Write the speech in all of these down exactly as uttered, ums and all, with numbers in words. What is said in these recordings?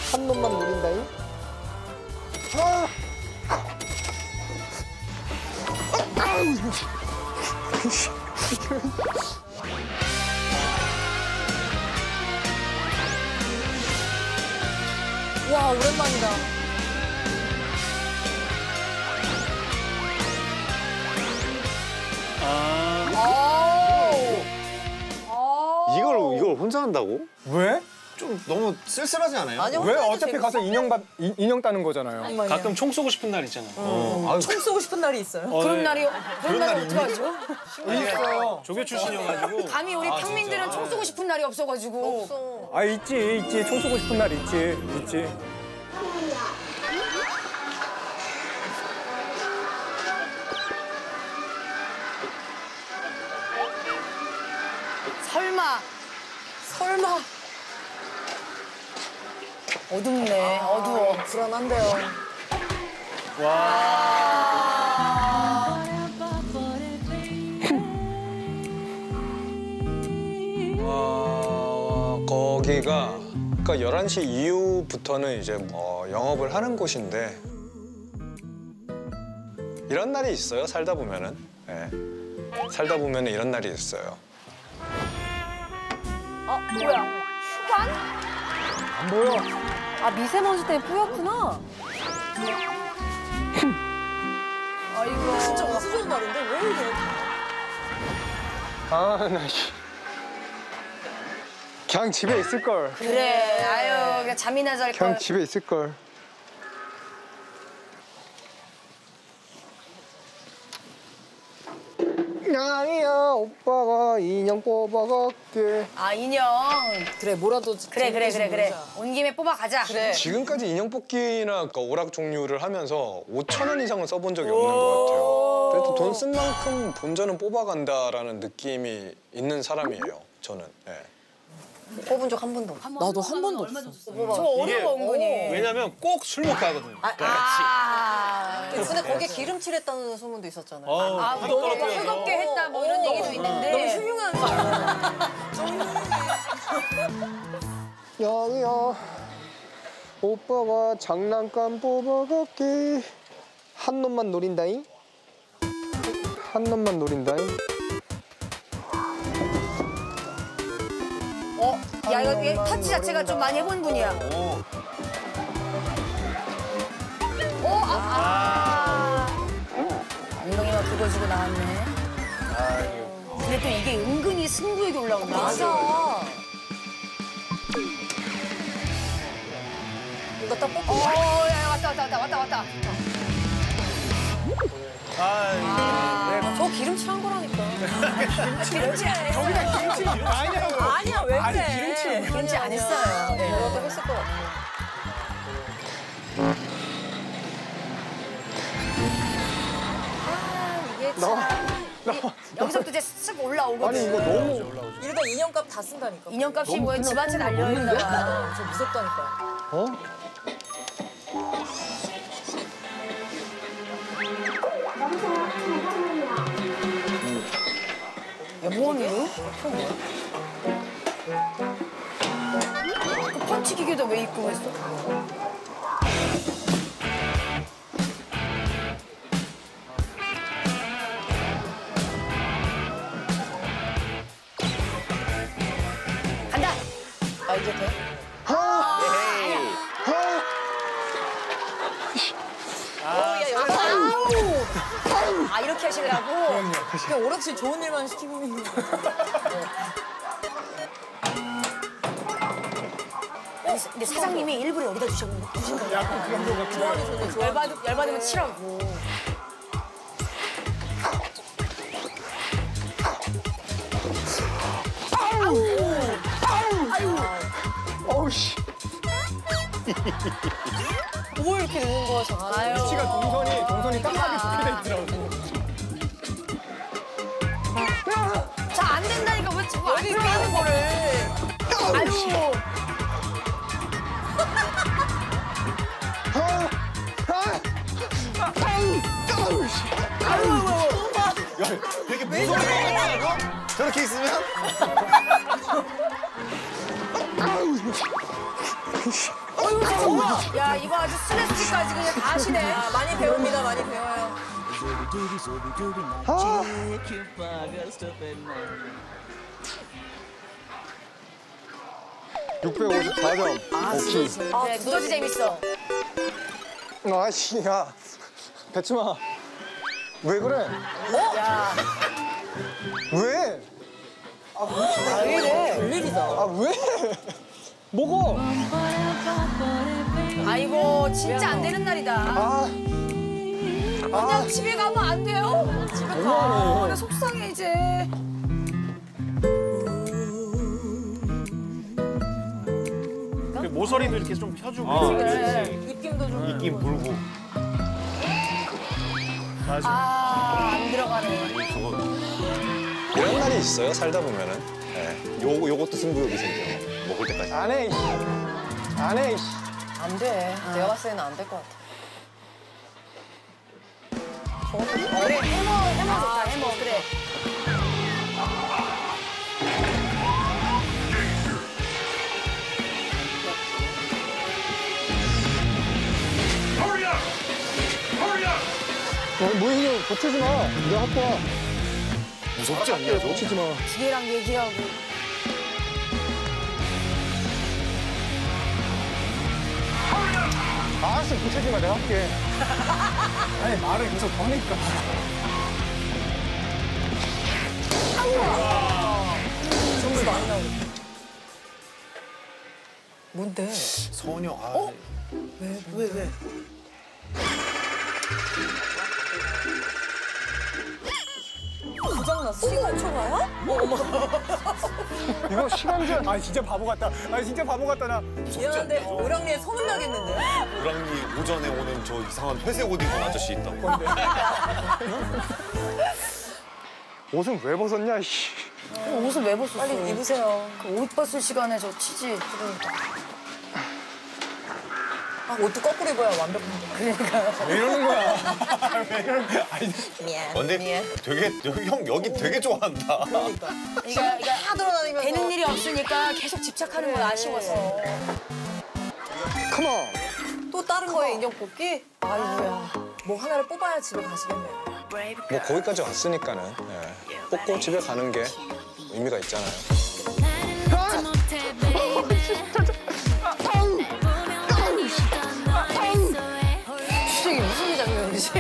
한 놈만 노린다잉. 아! 아우! 와, 오랜만이다. 이걸 이걸 혼자 한다고? 왜? 좀 너무 쓸쓸하지 않아요? 아니, 왜? 혼자 해도 어차피 재밌어. 가서 인형 받 인- 인형 따는 거잖아요. 가끔 총 쏘고 싶은 날 있잖아. 어. 아유, 총 쏘고 싶은 날이 있어요. 어, 그런 네. 날이 그런 날이 어떡하죠? 있어요. 조교 출신이어가지고. 감히 우리 평민들은 총 쏘고 싶은 날이 없어가지고. 없어. 아 있지 있지 총 쏘고 싶은 날 있지 있지. 설마, 설마. 어둡네, 어두워. 불안한데요. 어, 거기가 그러니까 열한 시 이후부터는 이제 뭐 영업을 하는 곳인데 이런 날이 있어요. 살다 보면은. 예. 살다 보면은 이런 날이 있어요. 어, 뭐야? 휴관? 안 보여. 아, 미세먼지 때문에 뿌옇구나. 아이고. 진짜 무슨 좋은 날인데? 왜 이래? 아나 씨. 그냥 집에 있을 걸. 그래, 아유, 그냥 잠이나 잘 걸. 그냥 집에 있을 걸. 아니야 오빠가 인형 뽑아갈게. 아, 인형. 그래, 뭐라도. 그래, 그래, 그래, 그래. 놀자. 온 김에 뽑아가자. 그래. 지금까지 인형 뽑기나 그러니까 오락 종류를 하면서 오천 원 이상은 써본 적이 없는 것 같아요. 그래도 돈 쓴 만큼 본전은 뽑아간다라는 느낌이 있는 사람이에요. 저는. 예. 뽑은 적 한 번도 없어. 나도 한 번도 없어. 저 어려워, 은근히. 왜냐면 꼭 술 먹고 하거든. 아, 근데 거기에 기름칠했다는 소문도 있었잖아요. 어, 아, 너무 뜨겁게 했다, 뭐 이런 얘기도 있는데. 너무 흉흉한 여기요. 오빠가 장난감 뽑아갈게. 한 놈만 노린다잉. 한 놈만 노린다잉. 어? 야, 이거 이게 터치 자체가 좀 많이 해본 분이야. 오. 어? 아. 아. 엉덩이만 긁어주고 나왔네. 아이고. 근데 또 이게 은근히 승부욕이 올라온다. 맞아. 이거 딱 뽑고. 어, 야, 왔다, 왔다, 왔다, 왔다, 왔다. 아, 저 기름칠한 거라니까. 기름칠 안 했어요. 아니냐고. 아니야, 왜 아니, 그래? 기름칠. 기름칠 안 했어요. 네, 뭐라도 했을 것 같아. 아, 이게 참. 여기서부터 이제 쓱 올라오거든. 아니 이거 너무 이러다 인형값 다 쓴다니까. 인형값이 뭐야, 집 한 채 날려있나 봐. 저 무섭다니까. 어? 야, 뭐하니, 너? 그 펀치 기계도 왜 입고 있어? 간다! 아, 이제 돼? 아, 이렇게 하시려고? 그냥 오락실 좋은 일만 시키고 있는 거. 근데 사장님이 일부러 여기다 주신 거 주신 거예요. 약간 그런 거 같아. 열받, 열받으면 치라고. 어우 씨. 뭐 이렇게 있는 거야, 저. 아유. 위치가 동선이 동선이 깜빡이 좋게 돼 있더라고. 자, 안 된다니까 왜 자꾸 안 들어가는 거를. 아유. 되게 무서운 거 저렇게 있으면? 어휴, 야 이거 아주 스트레스까지 그냥 다 하시네. 아, 많이 배웁니다. 많이 배워요. 아. 육백오십사 점. 오케이. 아, 네, 두더지 재밌어. 아씨, 야. 배추마. 왜 그래? 야, 왜? 왜 이래? 별일이다. 아, 왜? 먹어. 아이고 진짜 안 되는 날이다. 아. 그냥 집에 가면 안 돼요? 집에 가. 너무하네. 나 속상해 이제. 그 모서리도 이렇게 좀 펴주고. 아, 그래. 느낌도 좀. 입김 물고. 아, 안 들어가네. 저거 이런 날이 있어요, 살다 보면은. 네. 요 요것도 승부욕이 생겨. 먹을 때까지. 안 해. 안 해. 안 돼. 내가 봤을 때는 안 될 것 같아. 그래 해머 해머 좋다 해머 그래. 어, 모이는 고치지 마. 내가 갖고 와. 무섭지 않냐, 저거? 고치지 마. 기계랑 얘기하고. 알았어, 고치지 마. 내가 할게. 아니, 말을 계속 거니까. 점수 많이 나오고. 뭔데? 소녀. 아, 어? 왜, 왜, 왜? 고장났어? 시간 초과야? 이거 시간제. 아, 진짜 바보 같다. 아, 진짜 바보 같다, 나. 미안한데 오랑리에 소문 나겠는데? 우랑리 오전에 오는 저 이상한 회색 옷 입은 아저씨 있다고. 옷은 왜 벗었냐, 씨. 옷을 왜 벗었어? 빨리 입으세요. 그 옷 벗을 시간에 저 치지. 그러니까. 아, 옷도 거꾸로 입어야 완벽한데. 그러니까. 왜 이러는 거야? 미안. 근데 미안. 되게 여기 형 여기 되게 좋아한다. 그러니까. 이거 이거 다 돌아다니면서. 되는 일이 없으니까 계속 집착하는 건 아쉬워서. 컴온. 또 다른 거에 인형 뽑기? 아이고야. 뭐 하나를 뽑아야 집에 가시겠네요. 뭐 거기까지 왔으니까는 예. 뽑고 집에 가는 게 의미가 있잖아요. 수정이 무슨 장면이지?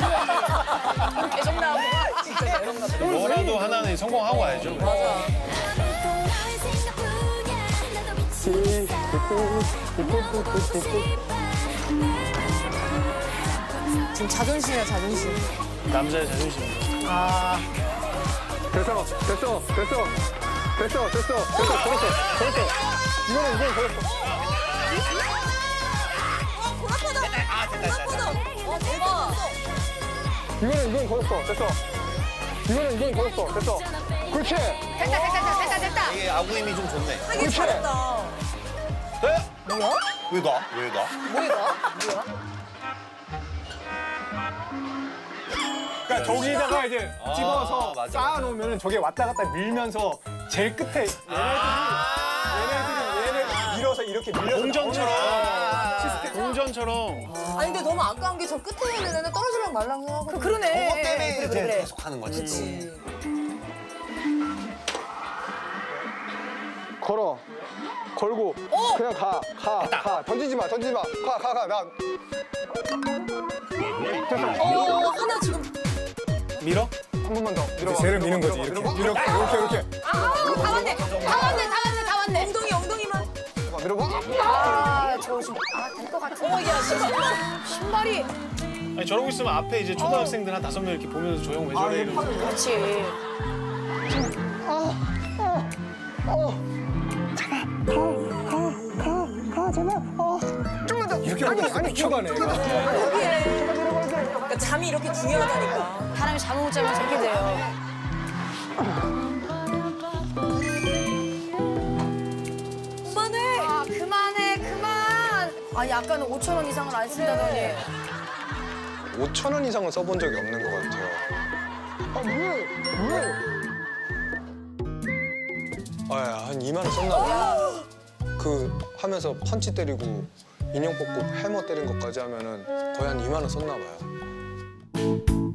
계속 나오고. 진짜 이런 거. 뭐라도 하나는 성공하고 와야죠. 맞아. 지금 자존심이야, 자존심. 남자의 자존심. 아. 됐어, 됐어, 됐어. 됐어, 됐어, 됐어. 걸었어, 걸었어. 이거는, 이거는 걸었어. 어, 대박. 이거는, 이거는 걸었어. 됐어. 이거는, 이거는 걸었어. 됐어. 그렇지. 됐다 됐다 됐다 됐다 됐다. 이게 아구임이 좀 좋네. 하긴 잘했다. 네? 뭐야? 왜 나? 왜 나? 뭐야? 뭐야? 그러니까 저기다가 이제 아, 집어서 맞아, 쌓아놓으면 저게 왔다 갔다 밀면서 제일 끝에 얘네들이 얘네들이 얘를 밀어서 이렇게 밀려서 동전처럼. 나오는 시스템. 동전처럼. 아니 근데 너무 아까운 게 저 끝에 있는 애는 떨어지랑 말랑 하고. 그 그러네. 그것 때문에 그래, 이제 그래, 그래. 계속 하는 거지. 그렇지. 걸어. 걸고 그냥 가, 가, 가. 던지지 마, 던지지 마. 가, 가, 가. 나 어, 하나 지금. 밀어? 한 번만 더. 밀어봐. 쟤를 미는 거지, 밀어봐, 이렇게. 밀어봐. 이렇게, 이렇게, 이렇게. 아, 다 왔네. 다 왔네. 다 왔네. 다 왔네. 엉덩이, 엉덩이만. 밀어봐. 아, 저 지금 아, 될 것 같은데. 어, 야, 신발. 신발이. 아니 저러고 있으면 앞에 이제 초등학생들 한 다섯 명 이렇게 보면서 저 형 왜 저래 이러면서. 그렇지. 이렇게 하고 있어. 미쳐가네. 여기에. 그러니까 잠이 이렇게 중요하다니까. 사람이 잠을 못 자면 저렇게 돼요. 그만해. 아, 그만해, 그만. 아니, 아까는 오천 원 이상을 안 쓴다더니. 오천 원 이상은 써본 적이 없는 것 같아요. 아, 왜? 왜? 아, 한 이만 원 썼나 봐요. 그 하면서 펀치 때리고 인형 뽑고 해머 때린 것까지 하면은 거의 한 이만 원 썼나 봐요.